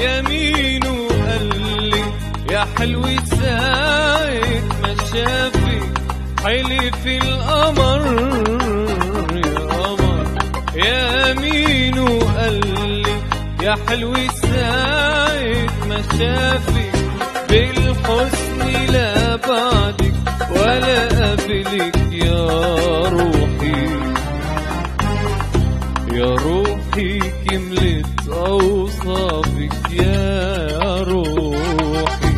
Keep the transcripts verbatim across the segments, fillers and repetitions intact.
يمينه قال لي يا حلو ساعة ما شافك حلف القمر يا قمر. يمينه قال لي يا حلو ساعة ما شافك بالحسن لا بعدك ولا قبلك يا روحي يا روحي كملت أوصافك يا روحي.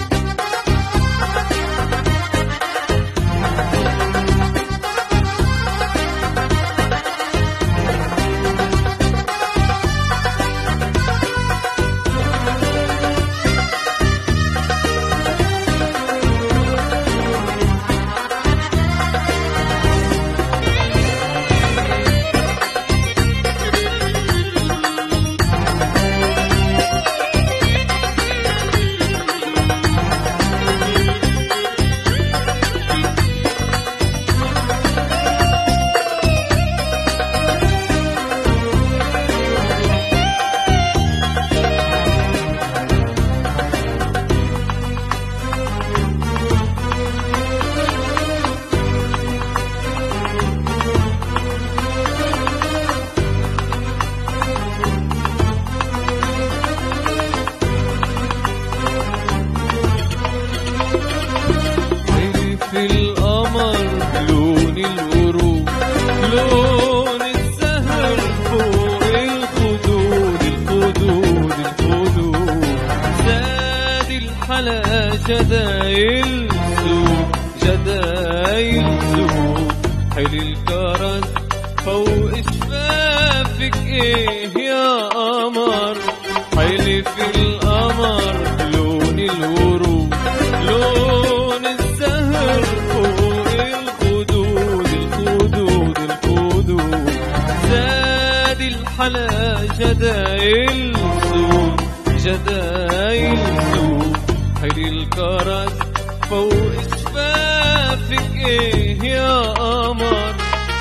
في القمر لون الورود لون السهر فوق الخدود الخدود الخدود زاد الحلا جدايل سوق جدايل سوق حلي الكرز فوق شفافك ايه يا قمر حلي في القمر لون الورود لون الزهر فوق الخدود الخدود الخدود زاد الحلا جدايل سوق جدايل سوق حلي الكرز فوق شفافك ايه يا قمر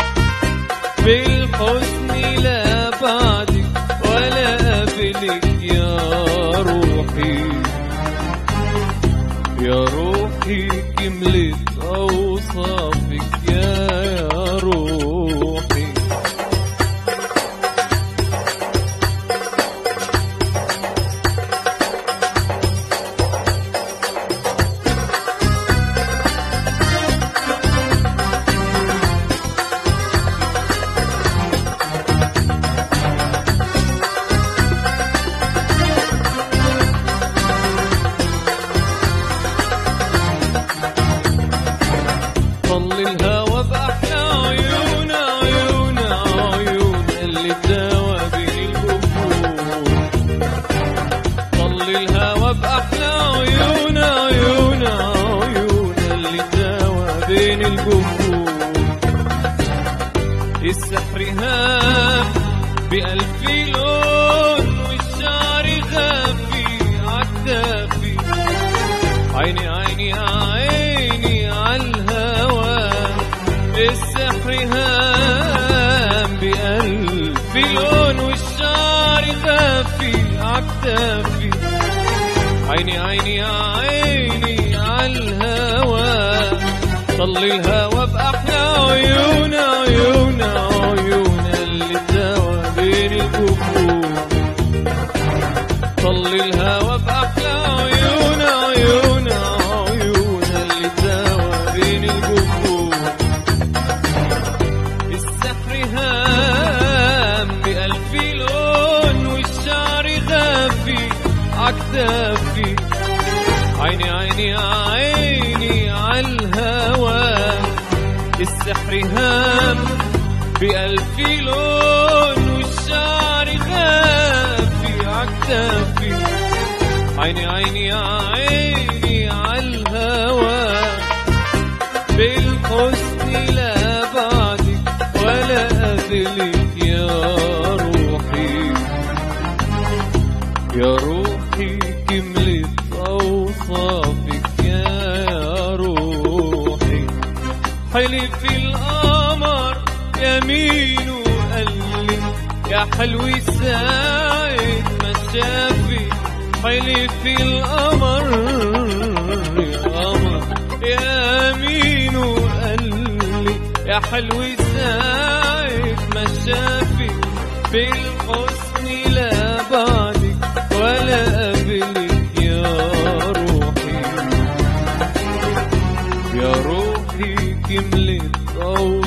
بالحسن لا بعدك ولا قبلك يا روحي يا روحي كملت أوصافك يا روحي. طل الهوى بأحلى عيون عيون عيون اللي تداوى بين الجفون. طل الهوى بأحلى عيون عيون عيون اللي تداوى بين الجفون. السحر هام بألف لون والشعر غافي عالدافي عيني عيني عيني عالهوى. السحر هام بألف لون والشعر غافي عالدافي عيني عيني عيني عالهوى. طل الهوى بأحلى عيون عيون عيون اللي تداوى بين الجفون. طل الهوى بأحلى عيون عيون عيون اللي تداوى بين الجفون. السحر هام بألف لون والشعر غافي عكتافي عيني عيني عيني عالهوى. السحر هام بألف لون والشعر غافي عكتافي عيني عيني عيني عالهوى. بالحسن لا بعدك ولا قبلك يا روحي يا روحي كملت أوصافك يا روحي. حلف القمر يمينه قال لي يا حلو ساعة ما شافك حلف القمر يا قمر يا مين وقال لي يا حلو ساعة ما شافك بالحسن لا بعدك ولا قبلك يا روحي يا روحي كملت